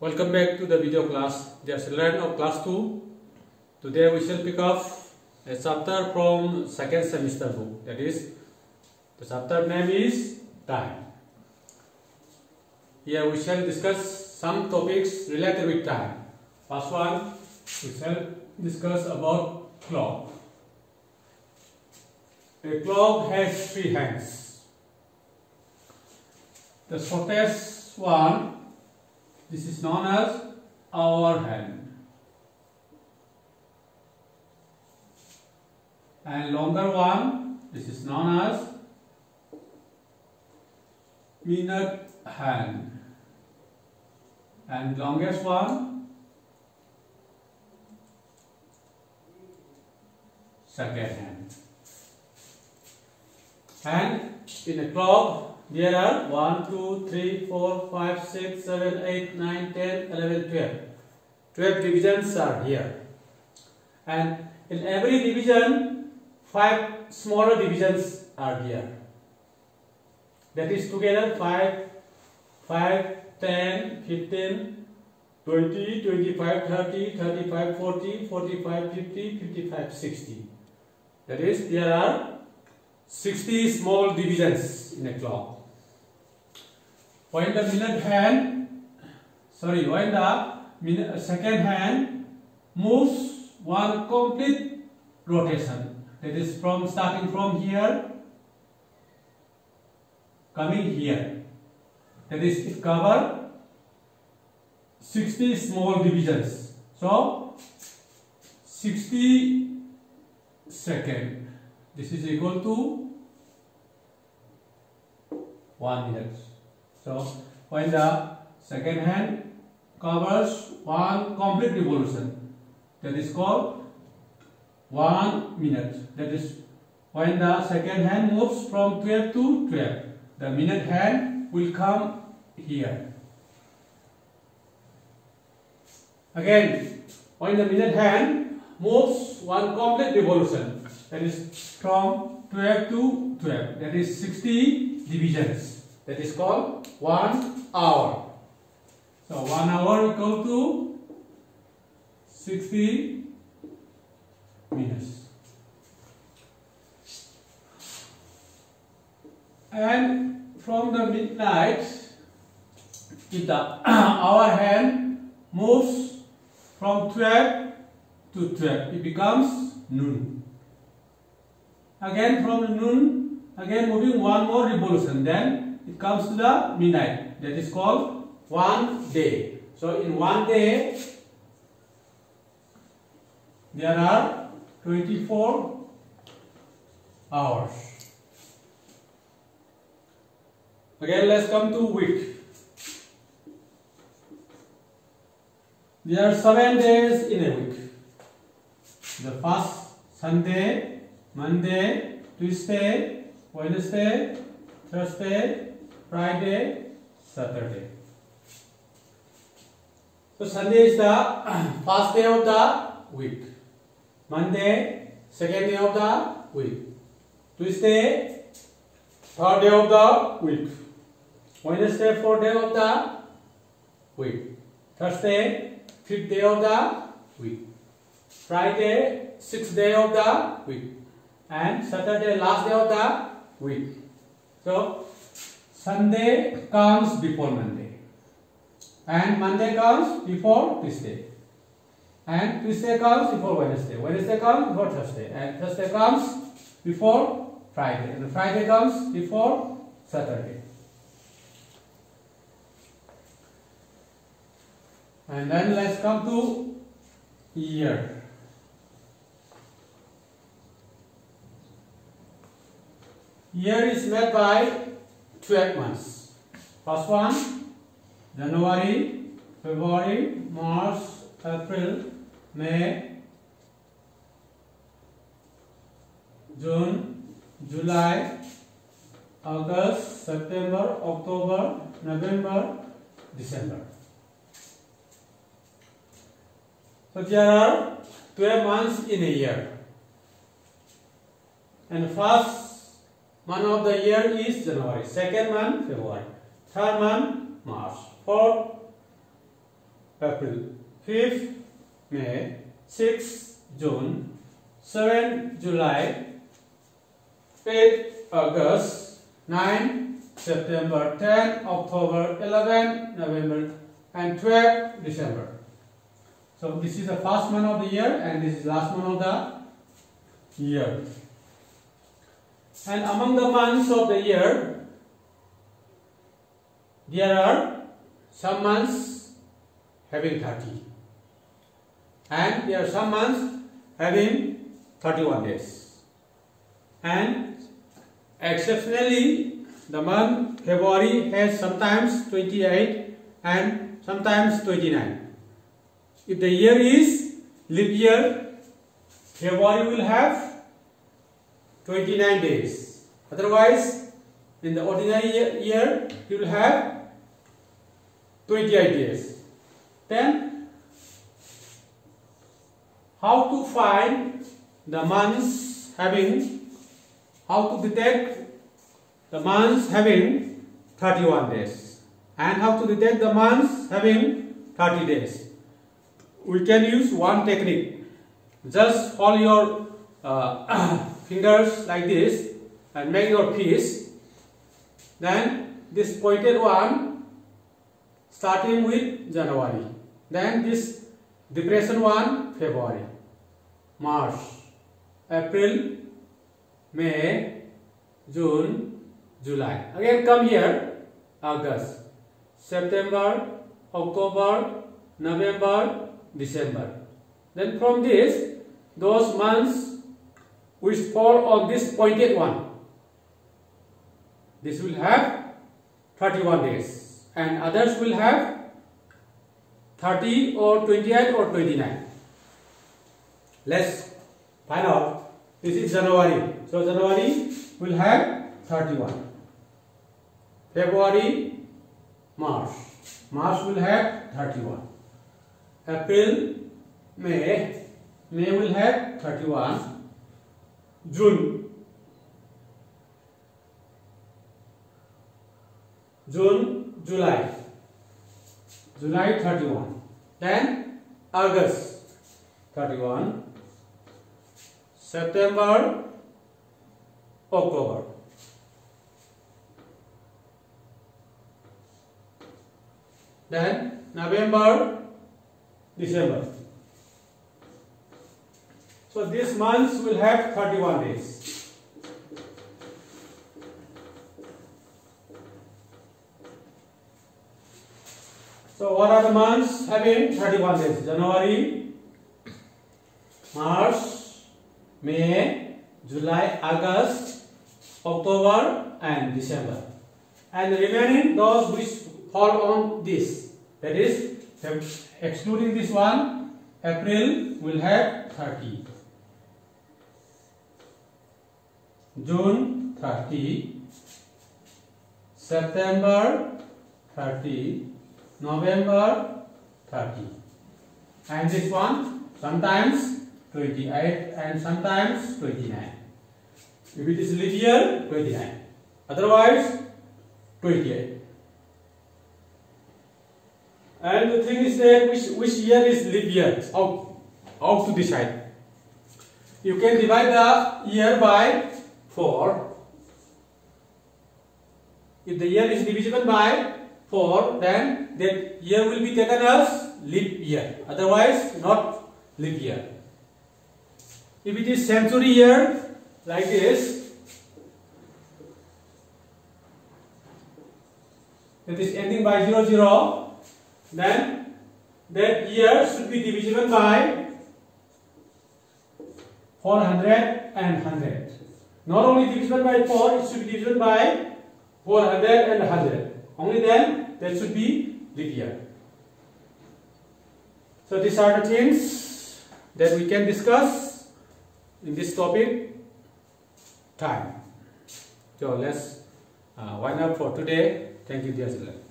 Welcome back to the video class. Dear children of class 2, today we shall pick up a chapter from second semester book. That is, the chapter name is time. Here we shall discuss some topics related with time. First one, we shall discuss about clock. A clock has 3 hands. The shortest one, this is known as hour hand, and longer one, this is known as minute hand, and longest one, second hand. And in a clock there are 1, 2, 3, 4, 5, 6, 7, 8, 9, 10, 11, 12. 12 divisions are here. And in every division, 5 smaller divisions are here. That is together 5, 10, 15, 20, 25, 30, 35, 40, 45, 50, 55, 60. That is, there are 60 small divisions in a clock. When the second hand moves one complete rotation, that is starting from here, coming here, that is it covers 60 small divisions. So 60 seconds, this is equal to 1 minute. So when the second hand covers one complete revolution, that is called 1 minute. That is when the second hand moves from 12 to 12, the minute hand will come here. Again, when the minute hand moves one complete revolution, that is from 12 to 12, that is 60 divisions. That is called 1 hour. So 1 hour equal to 60 minutes. And from the midnight, if the hour hand moves from 12 to 12, it becomes noon. Again from the noon, again moving one more revolution, then it comes to the midnight. That is called 1 day. So in 1 day, there are 24 hours. Again, let's come to week. There are 7 days in a week. The first Sunday, Monday, Tuesday, Wednesday, Thursday, Friday, Saturday. So Sunday is the first day of the week. Monday, second day of the week. Tuesday, third day of the week. Wednesday, fourth day of the week. Thursday, fifth day of the week. Friday, sixth day of the week. And Saturday, last day of the week. So Sunday comes before Monday, and Monday comes before Tuesday, and Tuesday comes before Wednesday, Wednesday comes before Thursday, and Thursday comes before Friday, and Friday comes before Saturday. And then let's come to year. Year is made by 12 months. First one, January, February, March, April, May, June, July, August, September, October, November, December. So there are 12 months in a year. And first month of the year is January, second month February, third month March, fourth April. 5th May, 6th June, 7th July, 8th August, 9th September, 10th October, 11th November, and 12th December. So this is the first month of the year and this is last month of the year. And among the months of the year, there are some months having 30 and there are some months having 31 days. And exceptionally, the month February has sometimes 28 and sometimes 29. If the year is leap year, February will have 29 days. Otherwise, in the ordinary year, you will have 28 days. Then, how to find the months having, how to detect the months having 31 days and how to detect the months having 30 days. We can use one technique. Just hold your fingers like this and make your piece. Then this pointed one starting with January. Then this depression one February, March, April, May, June, July. Again come here, August, September, October, November, December. Then from this, those months which fall on this pointed one, this will have 31 days and others will have 30 or 28 or 29. Let's find out. This is January. So January will have 31. February, March. March will have 31. April, May. May will have 31. June. June, July. July 31. Then August 31. September, October. Then November, December. So these months will have 31 days. So what are the months having 31 days? January, March, May, July, August, October and December. And the remaining those which fall on this, that is excluding this one, April will have 30, June 30, September 30, November 30, and this one sometimes 28 and sometimes 29. If it is leap year, 29. Otherwise, 28. And the thing is that which year is leap year? How to decide? You can divide the year by 4. If the year is divisible by 4, then that year will be taken as leap year. Otherwise, not leap year. If it is century year, like this, that is ending by 00, then that year should be divisible by 400 and 100. Not only divisible by 4, it should be divisible by 400 and 100. Only then that should be leap year. So these are the things that we can discuss in this topic time. So let's wind up for today. Thank you, dear children.